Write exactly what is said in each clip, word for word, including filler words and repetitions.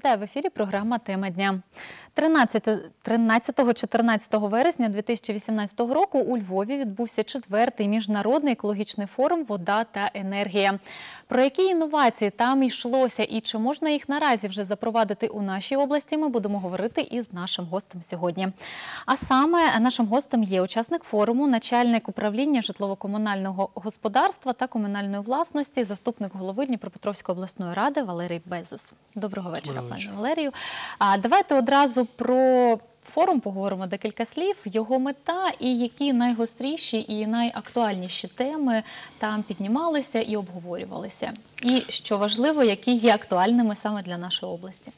Вітаю в ефірі програма «Тема дня». тринадцятого-чотирнадцятого вересня дві тисячі вісімнадцятого року у Львові відбувся четвертий міжнародний екологічний форум «Вода та енергія». Про які інновації там йшлося і чи можна їх наразі вже запровадити у нашій області, ми будемо говорити із нашим гостем сьогодні. А саме нашим гостем є учасник форуму, начальник управління житлово-комунального господарства та комунальної власності, заступник голови Дніпропетровської обласної ради Валерій Безус. Доброго вечора, пане Валерію. А давайте одразу про форум поговоримо декілька слів, його мета і які найгостріші і найактуальніші теми там піднімалися і обговорювалися. І, що важливо, які є актуальними саме для нашої області.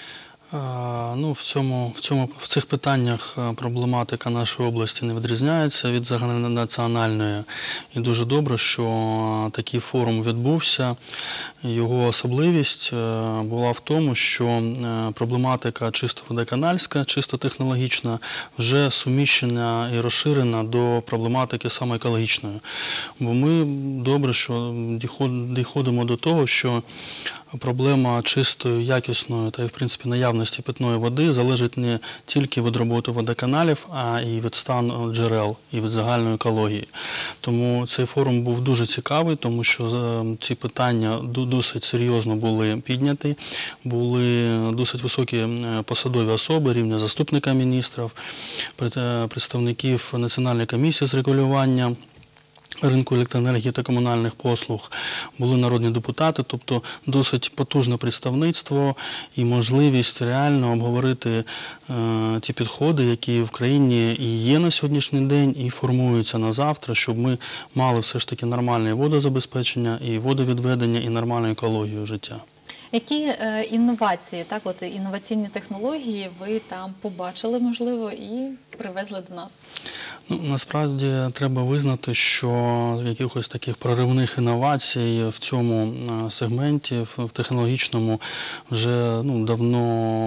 Ну, в, цьому, в, цьому, в цих питаннях проблематика нашої області не відрізняється від загальнонаціональної. І дуже добре, що такий форум відбувся. Його особливість була в тому, що проблематика чисто водоканальська, чисто технологічна, вже суміщена і розширена до проблематики саме екологічної. Бо ми добре, що доходимо до того, що проблема чистої, якісної та, в принципі, наявності питної води залежить не тільки від роботи водоканалів, а й від стану джерел, і від загальної екології. Тому цей форум був дуже цікавий, тому що ці питання досить серйозно були підняті, були досить високі посадові особи рівня заступника міністрів, представників Національної комісії з регулювання ринку електроенергії та комунальних послуг, були народні депутати, тобто досить потужне представництво і можливість реально обговорити е, ті підходи, які в країні і є на сьогоднішній день, і формуються на завтра, щоб ми мали все ж таки нормальне водозабезпечення, і водовідведення, і нормальну екологію життя. Які е, інновації, так, от інноваційні технології ви там побачили, можливо, і привезли до нас? Ну, насправді треба визнати, що якихось таких проривних інновацій в цьому сегменті, в технологічному, вже ну, давно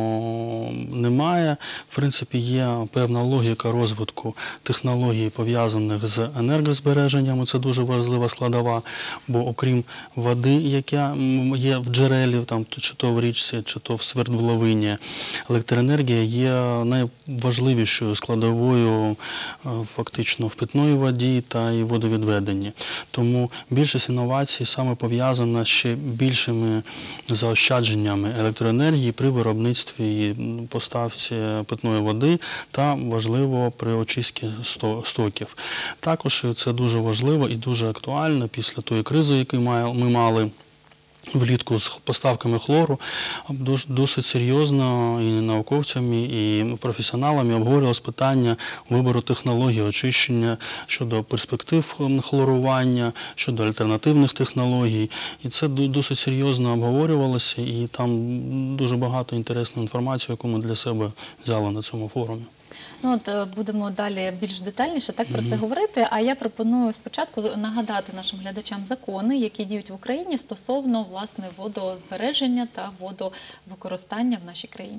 немає. В принципі, є певна логіка розвитку технологій, пов'язаних з енергозбереженням, це дуже важлива складова, бо окрім води, яка є в джерелі, там, чи то в річці, чи то в свердловині, електроенергія є найважливішою складовою фактично в питної воді та і водовідведенні. Тому більшість інновацій саме пов'язана ще більшими заощадженнями електроенергії при виробництві і поставці питної води та, важливо, при очистці стоків. Також це дуже важливо і дуже актуально після тої кризи, яку ми мали влітку з поставками хлору. Досить серйозно і науковцями, і професіоналами обговорювалось питання вибору технологій очищення щодо перспектив хлорування, щодо альтернативних технологій. І це досить серйозно обговорювалося, і там дуже багато інтересної інформації, яку ми для себе взяли на цьому форумі. Ну, от будемо далі більш детальніше так про це говорити, а я пропоную спочатку нагадати нашим глядачам закони, які діють в Україні стосовно, власне, водозбереження та водовикористання в нашій країні.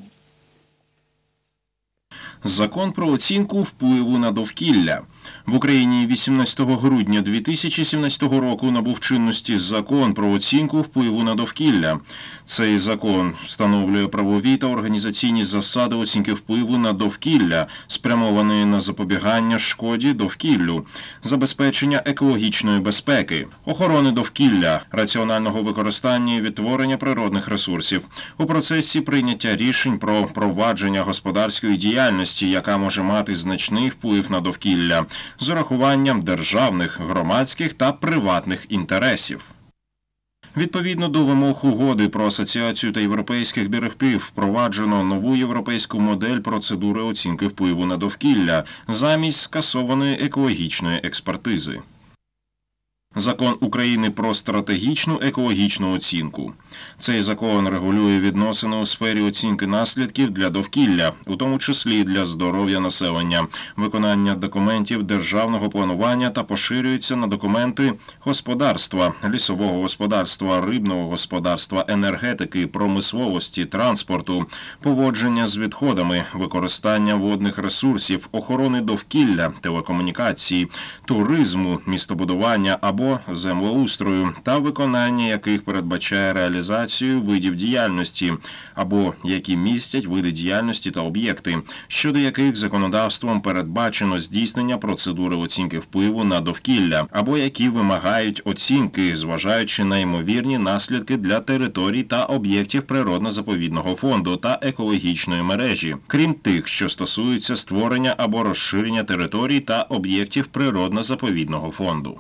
Закон про оцінку впливу на довкілля. В Україні вісімнадцятого грудня дві тисячі сімнадцятого року набув чинності Закон про оцінку впливу на довкілля. Цей закон встановлює правові та організаційні засади оцінки впливу на довкілля, спрямованої на запобігання шкоді довкіллю, забезпечення екологічної безпеки, охорони довкілля, раціонального використання і відтворення природних ресурсів у процесі прийняття рішень про провадження господарської діяльності, яка може мати значний вплив на довкілля, з урахуванням державних, громадських та приватних інтересів. Відповідно до вимог Угоди про асоціацію та європейських директив впроваджено нову європейську модель процедури оцінки впливу на довкілля замість скасованої екологічної експертизи. Закон України про стратегічну екологічну оцінку. Цей закон регулює відносини у сфері оцінки наслідків для довкілля, у тому числі для здоров'я населення, виконання документів державного планування та поширюється на документи господарства, лісового господарства, рибного господарства, енергетики, промисловості, транспорту, поводження з відходами, використання водних ресурсів, охорони довкілля, телекомунікації, туризму, містобудування або або землеустрою, та виконання яких передбачає реалізацію видів діяльності, або які містять види діяльності та об'єкти, щодо яких законодавством передбачено здійснення процедури оцінки впливу на довкілля, або які вимагають оцінки, зважаючи на ймовірні наслідки для територій та об'єктів природно-заповідного фонду та екологічної мережі, крім тих, що стосуються створення або розширення територій та об'єктів природно-заповідного фонду.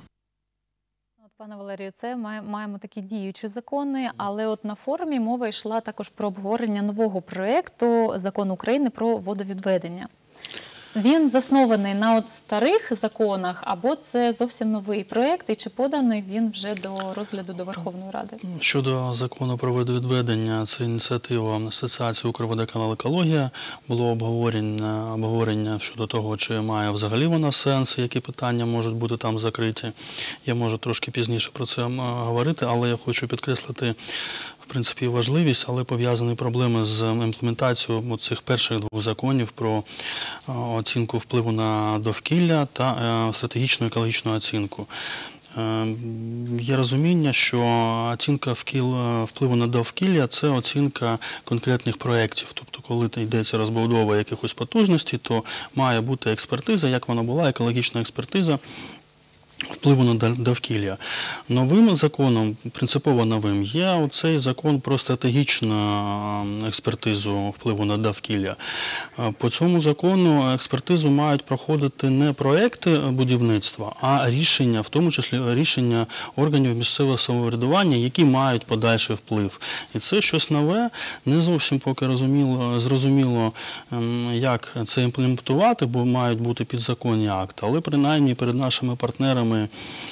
Пане Валерію, це має- маємо такі діючі закони, але от на форумі мова йшла також про обговорення нового проєкту Закону України про водовідведення. Він заснований на от старих законах, або це зовсім новий проєкт, і чи поданий він вже до розгляду до Верховної Ради? Щодо закону про водовідведення, це ініціатива Асоціації «Укрводоканал Екологія». Було обговорення, обговорення щодо того, чи має взагалі вона сенс, які питання можуть бути там закриті. Я можу трошки пізніше про це м, говорити, але я хочу підкреслити, в принципі, важливість, але пов'язані проблеми з імплементацією цих перших двох законів про е, оцінку впливу на довкілля та е, стратегічну екологічну оцінку. Е, Є розуміння, що оцінка вкіл- впливу на довкілля – це оцінка конкретних проєктів. Тобто, коли йдеться розбудова якихось потужностей, то має бути експертиза, як вона була, екологічна експертиза впливу на дов- довкілля. Новим законом, принципово новим, є оцей закон про стратегічну е, експертизу впливу на довкілля. Е, По цьому закону експертизу мають проходити не проекти будівництва, а рішення, в тому числі рішення органів місцевого самоврядування, які мають подальший вплив. І це щось нове, не зовсім поки розуміло, зрозуміло, ем, як це імплементувати, бо мають бути підзаконні акти, але принаймні перед нашими партнерами е,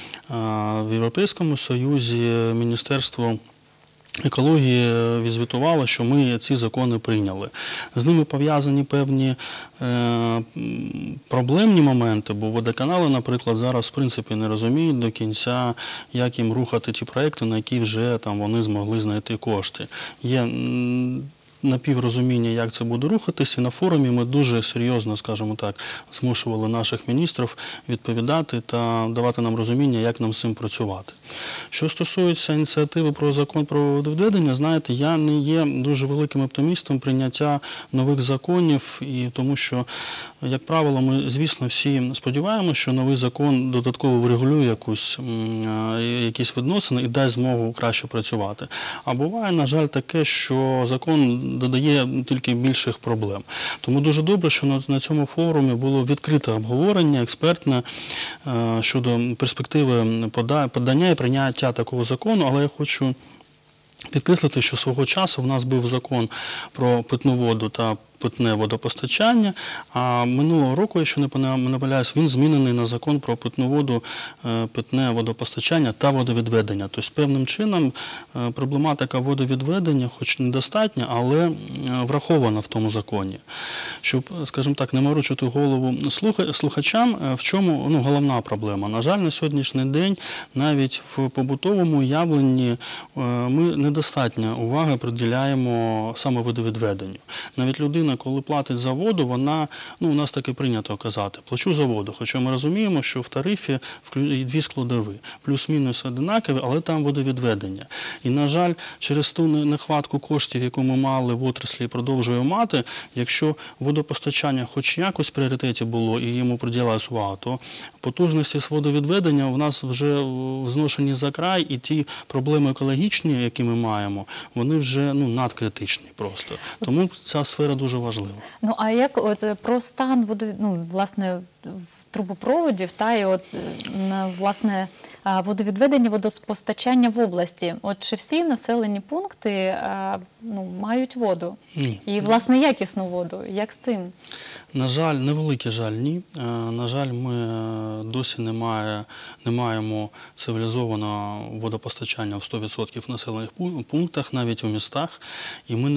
в Європейському Союзі Міністерство екології відзвітувало, що ми ці закони прийняли. З ними пов'язані певні е, м, проблемні моменти, бо водоканали, наприклад, зараз в принципі не розуміють до кінця, як їм рухати ті проекти, на які вже там вони змогли знайти кошти. Є м, напіврозуміння, як це буде рухатись, і на форумі ми дуже серйозно, скажімо так, змушували наших міністрів відповідати та давати нам розуміння, як нам з цим працювати. Що стосується ініціативи про закон про водовідведення, знаєте, я не є дуже великим оптимістом прийняття нових законів, і тому що, як правило, ми, звісно, всі сподіваємося, що новий закон додатково врегулює якусь, м, якісь відносини і дасть змогу краще працювати. А буває, на жаль, таке, що закон додає тільки більших проблем. Тому дуже добре, що на, на цьому форумі було відкрите обговорення, експертне, е, щодо перспективи пода- подання і прийняття такого закону, але я хочу підкреслити, що свого часу в нас був закон про питну воду та питне водопостачання, а минулого року, якщо не пона- не помиляюсь, він змінений на закон про питну воду, е, питне водопостачання та водовідведення. Тобто, певним чином е, проблематика водовідведення, хоч недостатня, але е, врахована в тому законі. Щоб, скажімо так, не морочити голову слуха- слухачам, е, в чому ну, головна проблема? На жаль, на сьогоднішній день навіть в побутовому уявленні е, ми недостатньо уваги приділяємо саме водовідведенню. Навіть людина, коли платить за воду, вона, ну, у нас таке прийнято казати, плачу за воду. Хоча ми розуміємо, що в тарифі вклю- дві складові, плюс-мінус одинакові, але там водовідведення. І, на жаль, через ту не- нехватку коштів, яку ми мали в отраслі і продовжуємо мати, якщо водопостачання хоч якось в пріоритеті було і йому приділялась увага, то потужності з водовідведення у нас вже е, зношені за край, і ті проблеми екологічні, які ми маємо, вони вже ну, надкритичні просто. Тому ця сфера дуже важлива. Ну а як от е, про стан воду, ну, власне, в- трубопроводів та і от е, на, власне а, водовідведення, водопостачання в області? От чи всі населені пункти а, ну, мають воду? Ні. І власне якісну воду? Як з цим? На жаль, невеликий жаль, ні. Е, На жаль, ми е, досі не, має, не маємо цивілізованого водопостачання в сто відсотків в населених пу- пунктах, навіть у містах, і ми не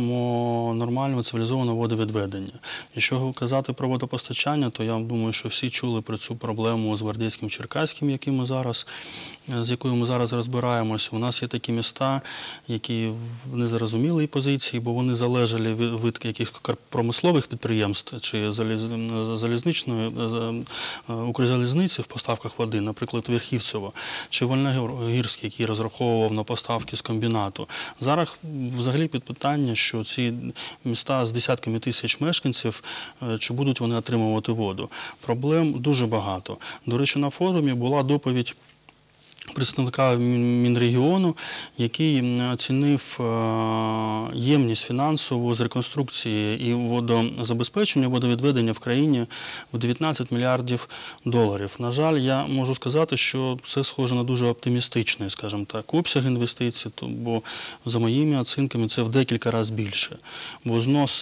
маємо нормального цивілізованого водовідведення. Якщо казати про водопостачання, то я думаю, що всі чули про цю проблему з Гвардейським Черкаським, який ми зараз зараз, з якою ми зараз розбираємось. У нас є такі міста, які в незрозумілій позиції, бо вони залежали від якихось промислових підприємств чи залізничної Укрзалізниці в поставках води, наприклад, Верхівцево, чи Вольногірський, який розраховував на поставки з комбінату. Зараз взагалі під питання, що ці міста з десятками тисяч мешканців, чи будуть вони отримувати воду. Проблем дуже багато. До речі, на форумі була доповідь представника Мінрегіону, який оцінив ємність фінансову з реконструкції і водозабезпечення, водовідведення в країні в дев'ятнадцять мільярдів доларів. На жаль, я можу сказати, що це схоже на дуже оптимістичний, скажімо так, обсяг інвестицій, бо за моїми оцінками це в декілька разів більше. Бо знос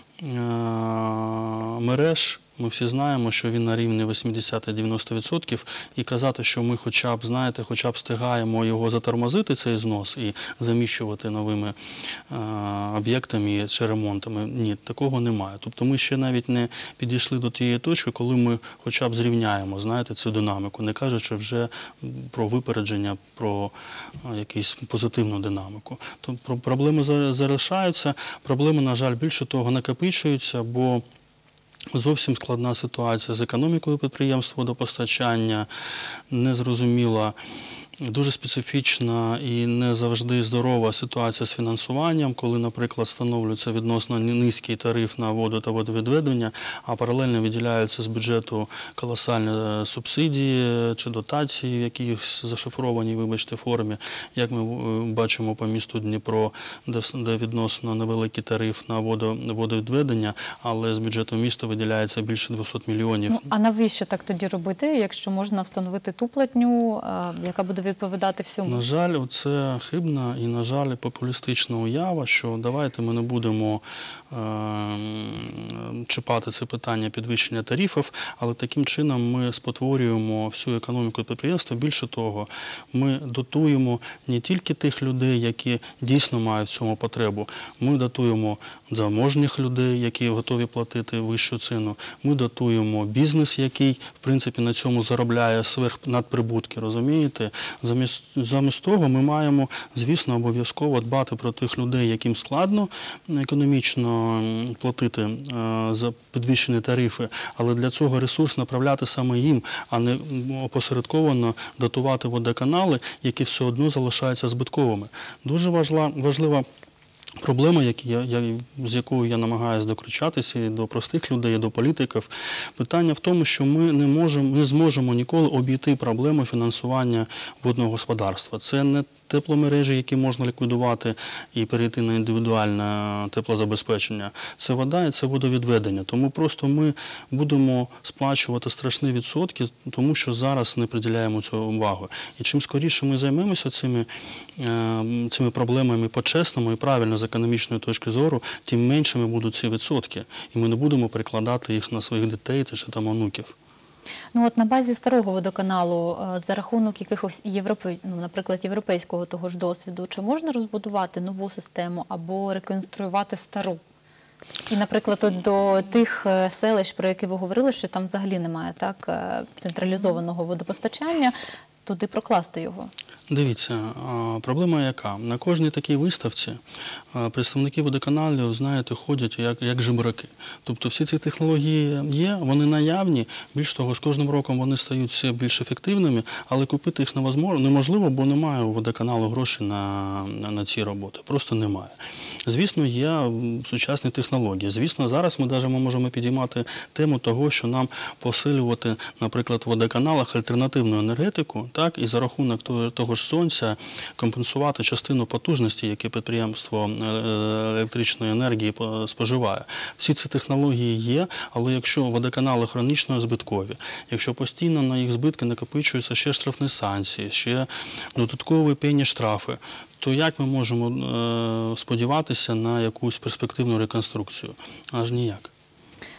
мереж, ми всі знаємо, що він на рівні вісімдесят-дев'яносто відсотків, і казати, що ми хоча б, знаєте, хоча б встигаємо його затормозити, цей знос, і заміщувати новими е, об'єктами чи ремонтами, ні, такого немає. Тобто ми ще навіть не підійшли до тієї точки, коли ми хоча б зрівняємо, знаєте, цю динаміку, не кажучи вже про випередження, про якусь позитивну динаміку. Тобто проблеми залишаються, проблеми, на жаль, більше того, накопичуються, бо зовсім складна ситуація з економікою підприємств водопостачання, незрозуміла, дуже специфічна і не завжди здорова ситуація з фінансуванням, коли, наприклад, встановлюється відносно низький тариф на воду та водовідведення, а паралельно виділяються з бюджету колосальні субсидії чи дотації в якихось зашифрованій, вибачте, формі, як ми бачимо по місту Дніпро, де, де відносно невеликий тариф на водо, водовідведення, але з бюджету міста виділяється більше двохсот мільйонів. Ну, а навіщо так тоді робити, якщо можна встановити ту платню, яка буде відповідати всьому? На жаль, це хибна і, на жаль, популістична уява, що давайте ми не будемо е, чіпати це питання підвищення тарифів, але таким чином ми спотворюємо всю економіку підприємства. Більше того, ми дотуємо не тільки тих людей, які дійсно мають в цьому потребу, ми дотуємо заможних людей, які готові платити вищу ціну, ми дотуємо бізнес, який, в принципі, на цьому заробляє сверхнадприбутки, розумієте? Замість, замість того ми маємо, звісно, обов'язково дбати про тих людей, яким складно економічно платити за підвищені тарифи, але для цього ресурс направляти саме їм, а не опосередковано дотувати водоканали, які все одно залишаються збитковими. Дуже важлива проблема, які я, я, з якою я намагаюся докричатися і до простих людей, і до політиків, питання в тому, що ми не можемо, не зможемо ніколи обійти проблему фінансування водного господарства. Це не тепломережі, які можна ліквідувати і перейти на індивідуальне теплозабезпечення. Це вода і це водовідведення. Тому просто ми будемо сплачувати страшні відсотки, тому що зараз не приділяємо цього увагу. І чим скоріше ми займемося цими, цими проблемами по-чесному і правильно з економічної точки зору, тим меншими будуть ці відсотки. І ми не будемо перекладати їх на своїх дітей чи там онуків. Ну от на базі старого водоканалу, за рахунок якихось європей, ну, наприклад, європейського того ж досвіду, чи можна розбудувати нову систему або реконструювати стару? І, наприклад, от до тих селищ, про які ви говорили, що там взагалі немає так централізованого водопостачання, туди прокласти його? Дивіться, проблема яка? На кожній такій виставці представники водоканалів, знаєте, ходять як, як жебраки. Тобто всі ці технології є, вони наявні, більш того, з кожним роком вони стають все більш ефективними, але купити їх неможливо, бо немає у водоканалу грошей на, на, на ці роботи. Просто немає. Звісно, є сучасні технології. Звісно, зараз ми навіть можемо підіймати тему того, що нам посилювати, наприклад, в водоканалах альтернативну енергетику, так, і за рахунок того, того ж сонця компенсувати частину потужності, які підприємство електричної енергії споживає. Всі ці технології є, але якщо водоканали хронічно збиткові, якщо постійно на їх збитки накопичуються ще штрафні санкції, ще додаткові пені штрафи, то як ми можемо сподіватися на якусь перспективну реконструкцію? Аж ніяк.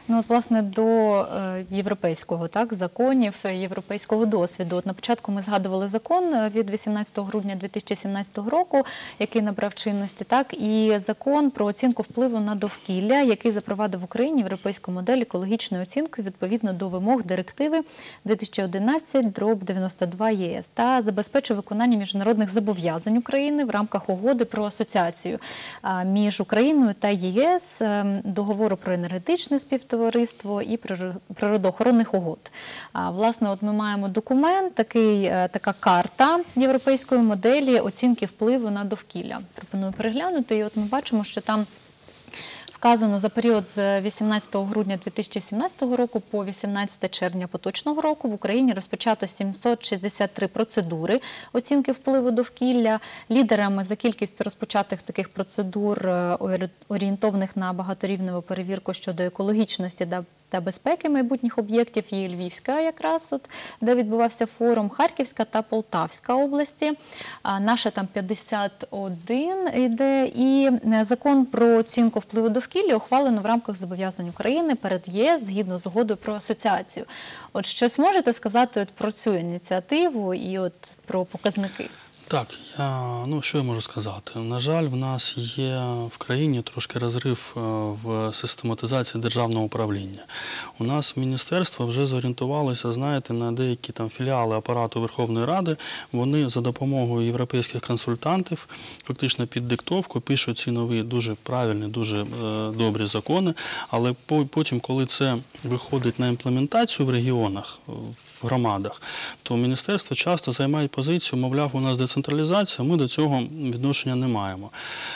Ну, от, власне, до е, європейського, так, законів, е, європейського досвіду. От на початку ми згадували закон е, від вісімнадцятого грудня дві тисячі сімнадцятого року, який набрав чинності, так, і закон про оцінку впливу на довкілля, який запровадив в Україні європейську модель екологічної оцінки відповідно до вимог директиви дві тисячі одинадцять дев'яносто два ЄС та забезпечив виконання міжнародних зобов'язань України в рамках угоди про асоціацію а, між Україною та ЄС, е, договору про енергетичне співтовариство і природоохоронних угод. А, власне, от ми маємо документ, такий, е, така карта європейської моделі оцінки впливу на довкілля. Пропоную переглянути, і от ми бачимо, що там вказано за період з вісімнадцятого грудня дві тисячі сімнадцятого року по вісімнадцяте червня поточного року в Україні розпочато сімсот шістдесят три процедури оцінки впливу довкілля. Лідерами за кількістю розпочатих таких процедур, е, орієнтованих на багаторівневу перевірку щодо екологічності та та безпеки майбутніх об'єктів, є Львівська якраз, от, де відбувався форум, Харківська та Полтавська області. А наша там п'ятдесят один йде. І закон про оцінку впливу довкілля ухвалено в рамках зобов'язань України перед ЄС згідно з угодою про асоціацію. От щось можете сказати от про цю ініціативу і от про показники? Так, я, ну що я можу сказати? На жаль, в нас є в країні трошки розрив е, в систематизації державного управління. У нас міністерства вже зорієнтувалися, знаєте, на деякі там філіали апарату Верховної Ради. Вони за допомогою європейських консультантів, фактично під диктовку, пишуть ці нові дуже правильні, дуже е, добрі закони, але потім, коли це виходить на імплементацію в регіонах, в громадах, то міністерства часто займають позицію, мовляв, у нас децентралізація, ми до цього відношення не маємо.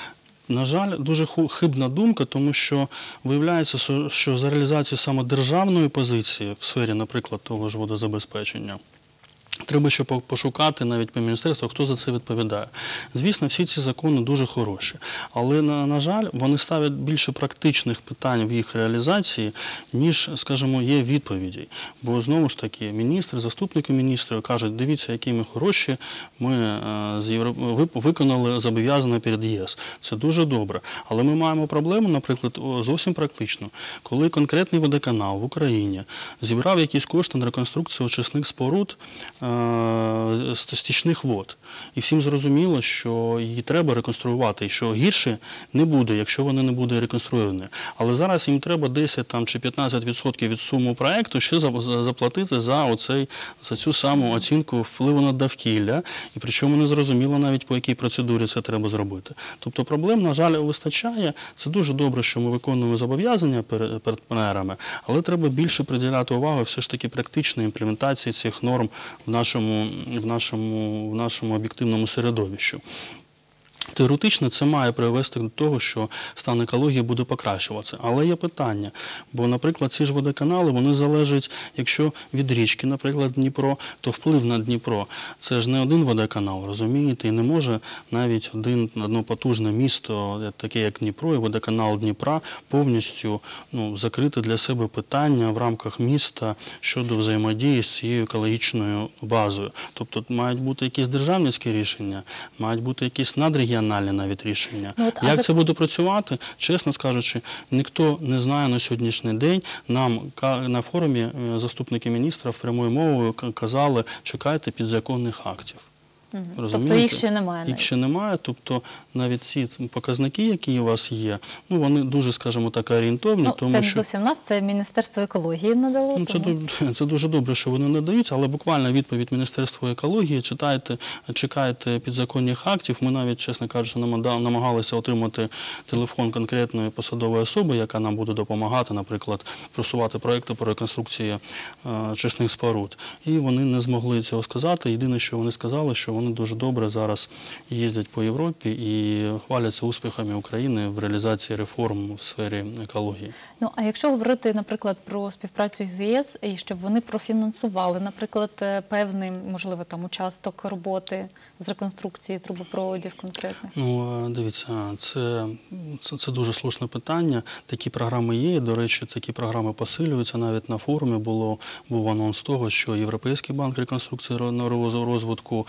На жаль, дуже хибна думка, тому що виявляється, що за реалізацію саме державної позиції в сфері, наприклад, того ж водозабезпечення, треба ще пошукати навіть по міністерству, хто за це відповідає. Звісно, всі ці закони дуже хороші, але, на, на жаль, вони ставлять більше практичних питань в їх реалізації, ніж, скажімо, є відповіді. Бо, знову ж таки, міністри, заступники міністрів кажуть, дивіться, які ми хороші, ми е, з Європ... виконали зобов'язання перед ЄС. Це дуже добре. Але ми маємо проблему, наприклад, зовсім практично. Коли конкретний водоканал в Україні зібрав якісь кошти на реконструкцію очисних споруд, стічних вод. І всім зрозуміло, що її треба реконструювати, і що гірше не буде, якщо вони не будуть реконструйовані. Але зараз їм треба десять там, чи п'ятнадцять відсотків від суми проєкту ще заплатити за, оцей, за цю саму оцінку впливу на довкілля, і причому не зрозуміло навіть, по якій процедурі це треба зробити. Тобто проблем, на жаль, вистачає. Це дуже добре, що ми виконуємо зобов'язання перед партнерами, але треба більше приділяти увагу все ж таки практичній імплементації цих норм в нашому, в нашому, в нашому об'єктивному середовищу. Теоретично це має привести до того, що стан екології буде покращуватися. Але є питання, бо, наприклад, ці ж водоканали, вони залежать, якщо від річки, наприклад, Дніпро, то вплив на Дніпро. Це ж не один водоканал, розумієте, і не може навіть один, одно потужне місто, таке як Дніпро і водоканал Дніпра, повністю ну, закрити для себе питання в рамках міста щодо взаємодії з цією екологічною базою. Тобто мають бути якісь державницькі рішення, мають бути якісь надрегіональні навіть рішення. Ну, от, Як за... це буде працювати, чесно скажучи, ніхто не знає на сьогоднішній день. Нам на форумі заступники міністра прямою мовою казали, чекайте підзаконних актів. Угу. Тобто їх ще немає? Їх ще немає, тобто навіть ці показники, які у вас є, ну вони дуже, скажімо так, орієнтовні. Ну, тому, це не що... зовсім нас, це Міністерство екології надало. Ну, це, тому... це дуже добре, що вони надають, але буквально відповідь Міністерства екології, читайте, чекайте підзаконних актів. Ми навіть, чесно кажучи, намагалися отримати телефон конкретної посадової особи, яка нам буде допомагати, наприклад, просувати проекти по реконструкції очисних споруд. І вони не змогли цього сказати. Єдине, що вони сказали, що вони Вони дуже добре зараз їздять по Європі і хваляться успіхами України в реалізації реформ в сфері екології. Ну, а якщо говорити, наприклад, про співпрацю з ЄС, і щоб вони профінансували, наприклад, певний, можливо, там участок роботи з реконструкції трубопроводів конкретних? Ну, дивіться, це, це, це дуже слушне питання. Такі програми є, до речі, такі програми посилюються. Навіть на форумі було, був анонс того, що Європейський банк реконструкції та розвитку ще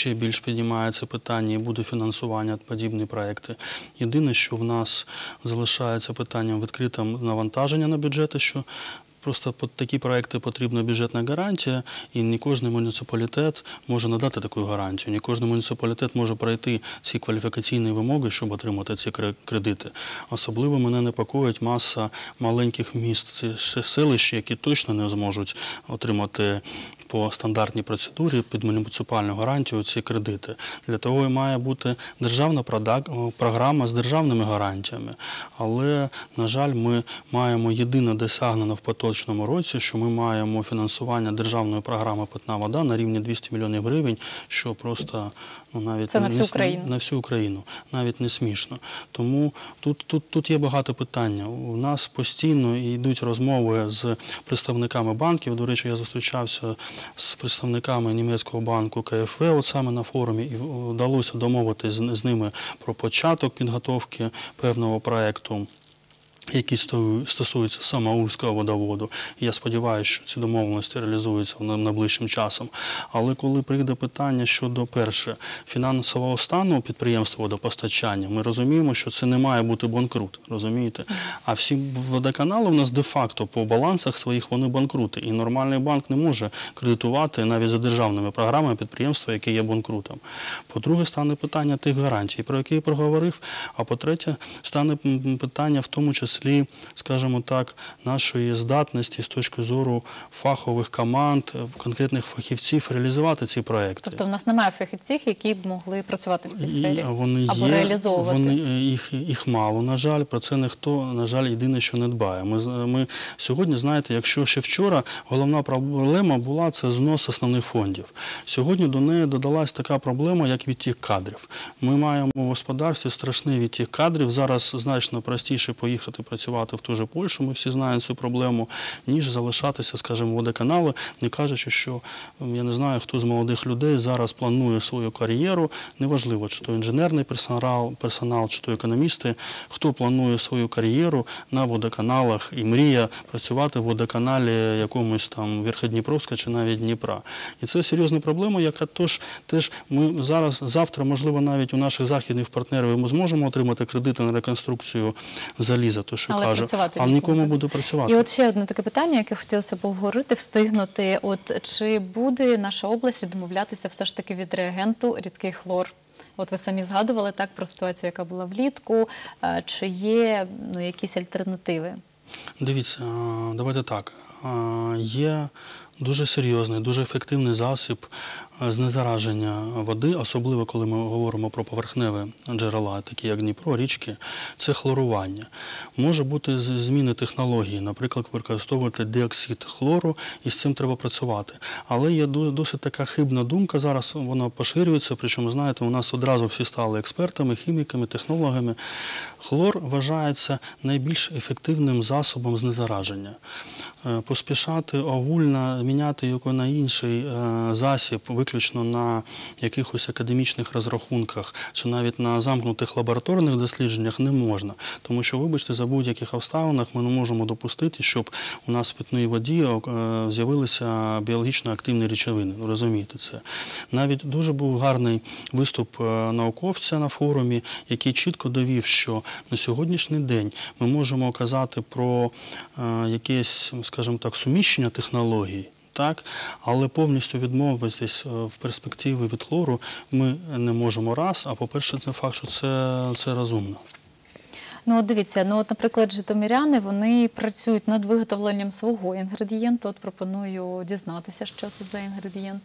ще більш підіймається питання і буде фінансування подібні проекти. Єдине, що в нас залишається питанням відкритим навантаження на бюджети, що просто під такі проекти потрібна бюджетна гарантія, і не кожен муніципалітет може надати таку гарантію. Не кожен муніципалітет може пройти ці кваліфікаційні вимоги, щоб отримати ці кредити. Особливо мене непокоїть маса маленьких міст, це селища, які точно не зможуть отримати по стандартній процедурі під муніципальну гарантію ці кредити. Для того і має бути державна програма з державними гарантіями. Але, на жаль, ми маємо єдине досягнено в поточному році, що ми маємо фінансування державної програми «Питна вода» на рівні двісті мільйонів гривень, що просто ну, навіть це на всю не, Україну. На всю Україну. Навіть не смішно. Тому тут, тут, тут є багато питань. У нас постійно йдуть розмови з представниками банків. До речі, я зустрічався з представниками німецького банку ка еф ве от саме на форумі, і вдалося домовитись з, з ними про початок підготовки певного проєкту, які стосуються саме Ульського водоводу. Я сподіваюся, що ці домовленості реалізуються найближчим часом. Але коли прийде питання щодо, перше, фінансового стану підприємства водопостачання, ми розуміємо, що це не має бути банкрут, розумієте? А всі водоканали в нас де-факто по балансах своїх вони банкрути. І нормальний банк не може кредитувати навіть за державними програмами підприємства, яке є банкрутом. По-друге, стане питання тих гарантій, про які я проговорив. А по-третє, стане питання в тому числі, скажімо так, нашої здатності з точки зору фахових команд, конкретних фахівців реалізувати ці проекти. Тобто в нас немає фахівців, які б могли працювати в цій сфері вони або є, реалізовувати? Вони, їх, їх мало, на жаль, про це ніхто, на жаль, єдине, що не дбає. Ми, ми сьогодні, знаєте, якщо ще вчора головна проблема була це знос основних фондів. Сьогодні до неї додалась така проблема, як відтік кадрів. Ми маємо в господарстві страшний відтік кадрів. Зараз значно простіше поїхати працювати в ту же Польщу, ми всі знаємо цю проблему, ніж залишатися, скажімо, водоканали, не кажучи, що, я не знаю, хто з молодих людей зараз планує свою кар'єру, неважливо, чи то інженерний персонал, персонал, чи то економісти, хто планує свою кар'єру на водоканалах і мріє працювати в водоканалі якомусь там Верходніпровська чи навіть Дніпра. І це серйозна проблема, яка тож, теж ми зараз, завтра, можливо, навіть у наших західних партнерів ми зможемо отримати кредити на реконструкцію заліза, то що але каже, а нікому буде працювати. І от ще одне таке питання, яке хотілося б обговорити, встигнути. От чи буде наша область відмовлятися все ж таки від реагенту рідкий хлор? От ви самі згадували так про ситуацію, яка була влітку. Чи є ну, якісь альтернативи? Дивіться, давайте так. Є дуже серйозний, дуже ефективний засіб знезараження води, особливо коли ми говоримо про поверхневі джерела, такі як Дніпро, річки, це хлорування. Може бути зміни технології, наприклад, використовувати діоксид хлору, і з цим треба працювати. Але є досить така хибна думка, зараз вона поширюється, причому, знаєте, у нас одразу всі стали експертами, хіміками, технологами. Хлор вважається найбільш ефективним засобом знезараження. Поспішати огульно міняти його на інший засіб, виключно на якихось академічних розрахунках чи навіть на замкнутих лабораторних дослідженнях не можна. Тому що, вибачте, за будь-яких обставинах ми не можемо допустити, щоб у нас в питній воді з'явилися біологічно активні речовини. Розумієте це. Навіть дуже був гарний виступ науковця на форумі, який чітко довів, що на сьогоднішній день ми можемо казати про якесь, скажімо так, суміщення технологій, так? Але повністю відмовитись в перспективі від хлору ми не можемо раз, а по-перше, це факт, що це, це розумно. Ну, от дивіться, ну, от, наприклад, житомиряни, вони працюють над виготовленням свого інгредієнту. От пропоную дізнатися, що це за інгредієнт.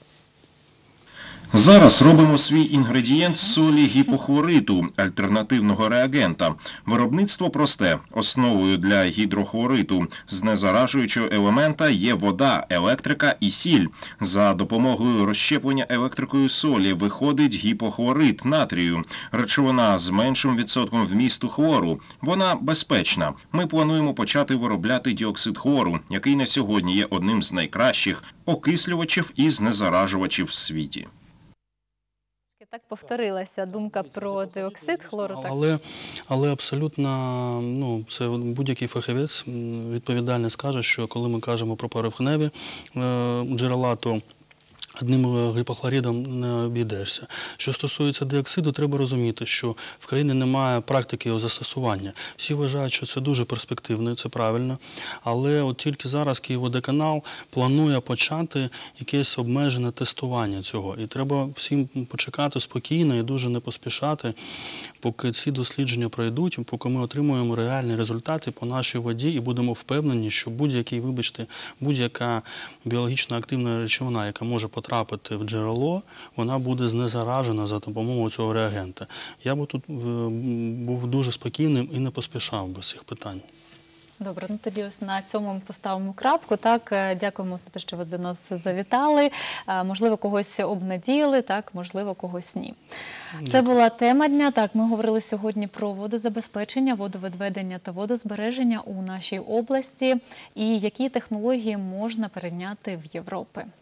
Зараз робимо свій інгредієнт з солі гіпохлориту, альтернативного реагента. Виробництво просте. Основою для гідрохлориту знезаражуючого елемента є вода, електрика і сіль. За допомогою розщеплення електрикою солі виходить гіпохлорит натрію, речовина з меншим відсотком вмісту хлору. Вона безпечна. Ми плануємо почати виробляти діоксид хлору, який на сьогодні є одним з найкращих окислювачів і знезаражувачів в світі. Так повторилася думка про диоксид хлору. Так. Але, але абсолютно, ну, це будь-який фахівець відповідально скаже, що коли ми кажемо про поверхневі е, джерела, то одним гіпохлоридом не обійдешся. Що стосується діоксиду, треба розуміти, що в країні немає практики його застосування. Всі вважають, що це дуже перспективно, і це правильно, але от тільки зараз Київводоканал планує почати якесь обмежене тестування цього. І треба всім почекати спокійно і дуже не поспішати, поки ці дослідження пройдуть, поки ми отримуємо реальні результати по нашій воді і будемо впевнені, що будь-який, вибачте, будь-яка біологічно активна речовина, яка може потрапити в джерело, вона буде знезаражена за допомогою цього реагента. Я б тут був дуже спокійним і не поспішав без цих питань. Добре, ну тоді ось на цьому ми поставимо крапку. Так, дякуємо за те, що ви до нас завітали. Можливо, когось обнадіяли, так, можливо, когось ні. Це була тема дня. Так, ми говорили сьогодні про водозабезпечення, водовідведення та водозбереження у нашій області і які технології можна перейняти в Європі.